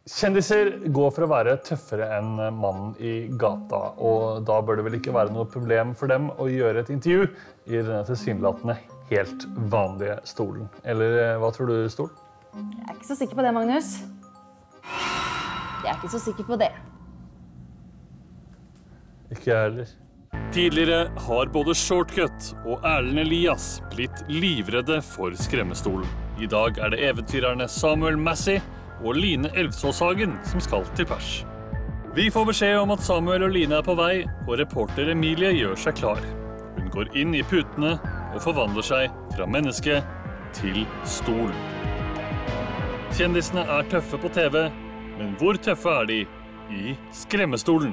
Kjendiser går for å være tøffere enn mannen i gata, og da bør det vel ikke være noe problem for dem å gjøre et intervju i denne tilsynelatende helt vanlige stolen. Eller hva tror du, Stol? Jeg er ikke så sikker på det, Magnus. Jeg er ikke så sikker på det. Ikke jeg heller. Tidligere har både Shortcut og Erlend Elias blitt livredde for skremmestolen. I dag er det eventyrerne Samuel Massey og Line Elvsåshagen som skal til pers. Vi får beskjed om at Samuel og Line er på vei, og reporter Emilie gjør seg klar. Hun går inn i putene og forvandler seg fra menneske til stol. Kjendisene er tøffe på TV, men hvor tøffe er de i skremmestolen?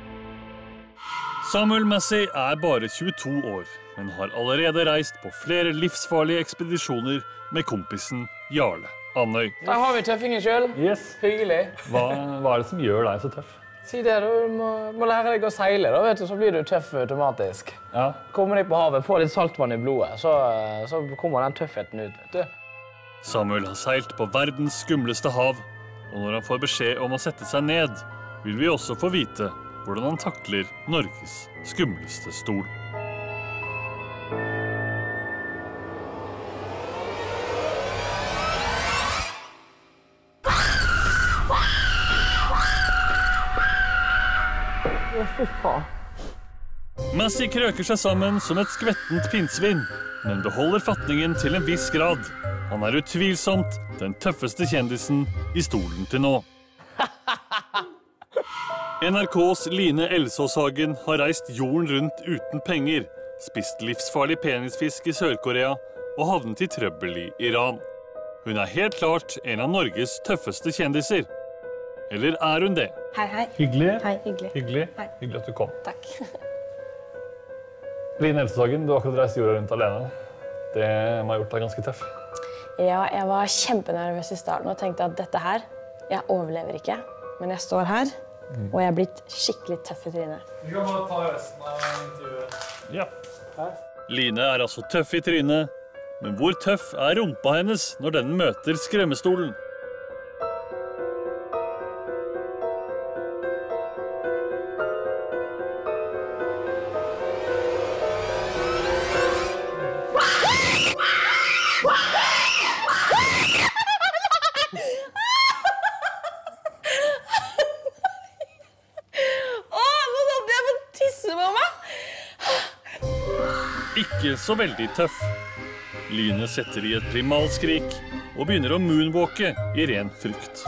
Samuel Massey er bare 22 år, men har allerede reist på flere livsfarlige ekspedisjoner med kompisen Jarle Andøy. Der har vi tøffingen selv. Yes. Hyggelig. Hva er det som gjør deg så tøff? Si det, du må lære deg å seile, da, vet du, så blir du tøff automatisk. Ja. Kommer deg på havet, få litt saltvann i blodet, så kommer den tøffheten ut, vet du. Samuel har seilt på verdens skumleste hav, og når han får beskjed om å sette seg ned, vil vi også få vite hvordan han takler Norges skumleste stol. Massey krøker seg sammen som et skvettent pinnsvin, men beholder fatningen til en viss grad. Han er utvilsomt den tøffeste kjendisen i stolen til nå. NRKs Line Elvsåshagen har reist jorden rundt uten penger, spist livsfarlig penisfisk i Sør-Korea og havnet i trøbbel i Iran. Hun er helt klart en av Norges tøffeste kjendiser. Eller er hun det? Hei, hei. Hyggelig. Hei, hyggelig. Hyggelig. Hei. Hyggelig at du kom. Takk. Line Elvsåshagen, du har akkurat reist jorda rundt alene. Det må ha gjort deg ganske tøff. Ja, jeg var kjempenervøs i starten og tenkte at dette her, jeg overlever ikke. Men jeg står her, og jeg er blitt skikkelig tøff i trynet. Vi kan bare ta resten av intervjuet. Ja. Line er altså tøff i trynet, men hvor tøff er rumpa hennes når den møter skremmestolen? Ikke så veldig tøff. Line setter i et primalskrik og begynner å moonwalke i ren frykt.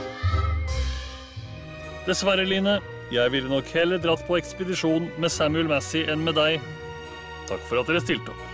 Dessverre, Line, jeg ville nok heller dratt på ekspedisjon med Samuel Massey enn med deg. Takk for at dere stilte opp.